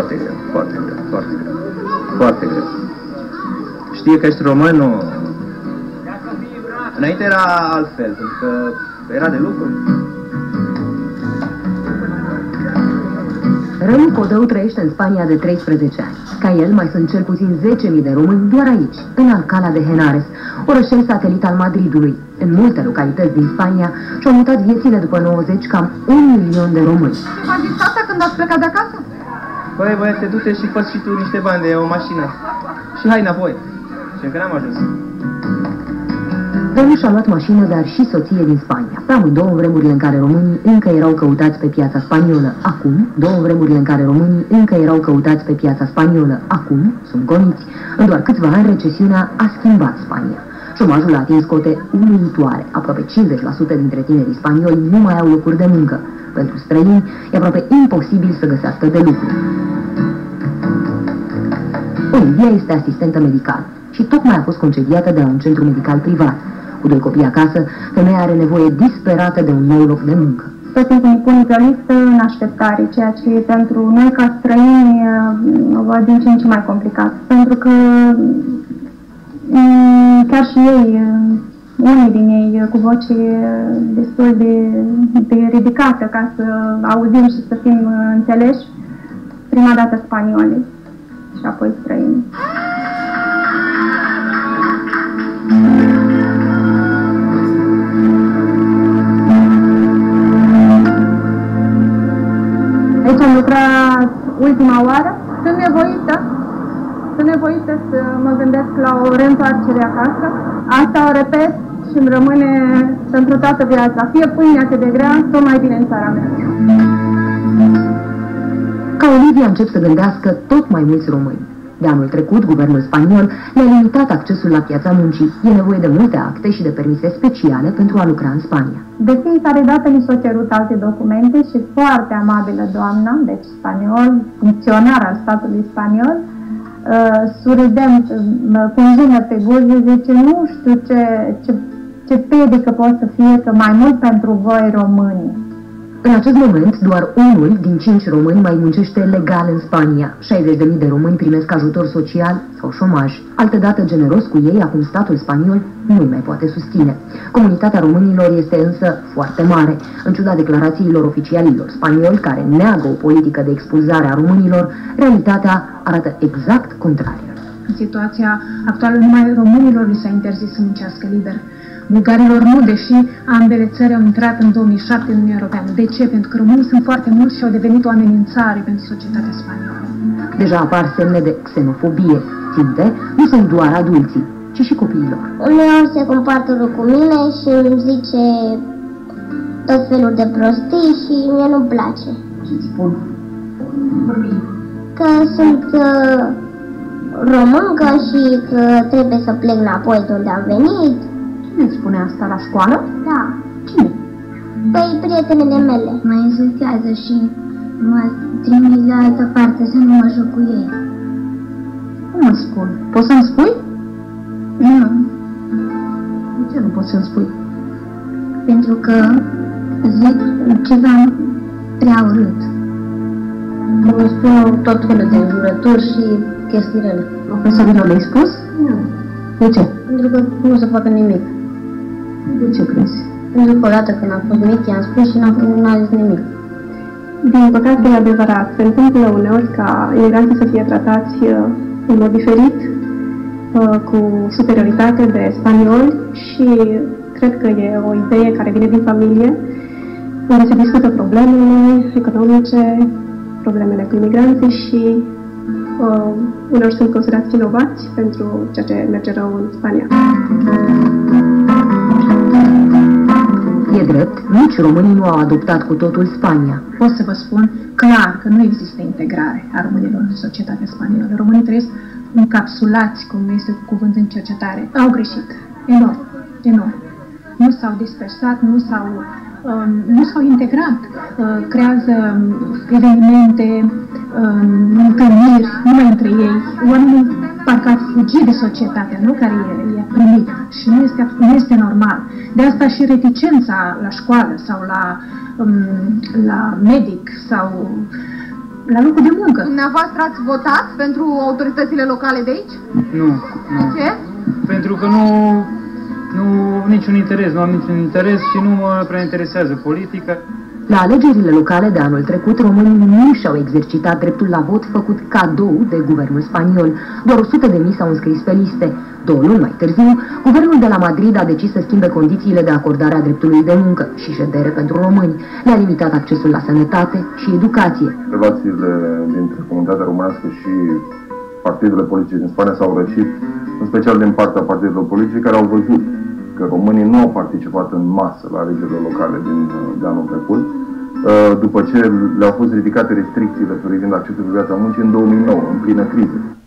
Foarte greu, foarte greu, foarte greu. Foarte greu. Știe că ești român, nu... Înainte era altfel, pentru că era de lucru. Rău Codău trăiește în Spania de 13 ani. Ca el, mai sunt cel puțin 10.000 de români doar aici, în Alcalá de Henares, orășel satelit al Madridului. În multe localități din Spania și-au mutat viețile după 90 cam 1 milion de români. V-am zis asta când ați plecat de acasă? Băi, băiete, du-te și fă și tu niște bani de o mașină. Și hai înapoi. Și încă n-am ajuns. Domnul și-a luat mașină, dar și soție din Spania. Pe amândouă în vremurile în care românii încă erau căutați pe piața spaniolă. Acum, două vremurile în care românii încă erau căutați pe piața spaniolă. Acum, sunt goniți. În doar câțiva ani, recesiunea a schimbat Spania. Șomajul a atins cote uluitoare. Aproape 50% dintre tinerii spanioli nu mai au locuri de muncă. Pentru străini, e aproape imposibil să găsească de lucru. Olivia este asistentă medicală și tocmai a fost concediată de la un centru medical privat. Cu 2 copii acasă, femeia are nevoie disperată de un nou loc de muncă. Toți timpul pun pe o listă în așteptare, ceea ce pentru noi ca străini va din ce în ce mai complicat. Pentru că chiar și ei, unii din ei cu voce destul de ridicată ca să auzim și să fim înțeleși, prima dată spaniole și apoi străini. Aici am lucrat ultima oară. Sunt nevoită să mă gândesc la o reîntoarcere acasă. Asta o repet și îmi rămâne pentru toată viața. Fie pâinea cât de grea, tot mai bine în țara mea. Ca Olivia încep să gândească tot mai mulți români. De anul trecut, guvernul spaniol le-a limitat accesul la piața muncii. E nevoie de multe acte și de permise speciale pentru a lucra în Spania. De fiecare dată ni s-au cerut alte documente și foarte amabilă doamna, deci spaniol, funcționar al statului spaniol, surâdem, cu zână pe buze, zice, nu știu ce pedică pot să fie, că mai mult pentru voi români. În acest moment, doar unul din 5 români mai muncește legal în Spania. 60.000 de români primesc ajutor social sau șomaj. Altădată generos cu ei, acum statul spaniol nu mai poate susține. Comunitatea românilor este însă foarte mare. În ciuda declarațiilor oficialilor spanioli care neagă o politică de expulzare a românilor, realitatea arată exact contrariul. În situația actuală, numai românilor li s-a interzis să muncească liber. Bulgarilor nu, deși ambele țări au intrat în 2007 în Uniunea Europeană. De ce? Pentru că românii sunt foarte mulți și au devenit o amenințare pentru societatea spaniolă. Deja apar semne de xenofobie. Ținte nu sunt doar adulții, ci și copiilor. Uneori se compartă cu mine și îmi zice tot felul de prostii și mie nu-mi place. Ce-ți spun? Că sunt româncă și că trebuie să plec înapoi de unde am venit. Cine îți spune asta la școală? Da. Cine? Păi prietenele mele. Mă insultează și mă trimit la altă parte să nu mă joc cu ei. Cum mă spun? Poți să-mi spui? Nu. De ce nu poți să-mi spui? Pentru că zic ceva prea urât. Îmi spun tot felul de înjurături și chestii rele. Profesorilor le-ai spus? Nu. De ce? Pentru că nu se poate nimic. De ce crezi? Pentru că odată când am fost mic, i-am spus și n-a zis nimic. Din păcate, e adevărat. Se întâmplă uneori ca imigranții să fie tratați în mod diferit, cu superioritate de spanioli și cred că e o idee care vine din familie, unde se discută problemele economice, problemele cu imigranții și uneori sunt considerați vinovați pentru ceea ce merge rău în Spania. E drept, nici românii nu au adoptat cu totul Spania. Pot să vă spun clar că nu există integrare a românilor în societatea spaniolă. Românii trăiesc încapsulați, cum este cu cuvânt în cercetare. Au greșit. Enorm. Enorm. Nu s-au dispersat, nu s-au integrat. Creează evenimente, întâlniri, numai între ei. Oamenii parcă ar fugi de societatea, nu? Care e primită și nu este normal. De asta și reticența la școală sau la medic sau la locul de muncă. Dumneavoastră ați votat pentru autoritățile locale de aici? Nu, nu. De ce? Pentru că nu niciun interes, nu am niciun interes și nu mă prea interesează politica. La alegerile locale de anul trecut, românii nu și-au exercitat dreptul la vot făcut cadou de guvernul spaniol. Doar 100.000 s-au înscris pe liste. 2 luni mai târziu, guvernul de la Madrid a decis să schimbe condițiile de acordare a dreptului de muncă și ședere pentru români. Le-a limitat accesul la sănătate și educație. Relațiile dintre comunitatea românească și partidele politice din Spania s-au răcit, în special din partea partidelor politice care au văzut că românii nu au participat în masă la alegerile locale de anul trecut, după ce le-au fost ridicate restricțiile privind accesul pe piața muncii în 2009, în plină criză.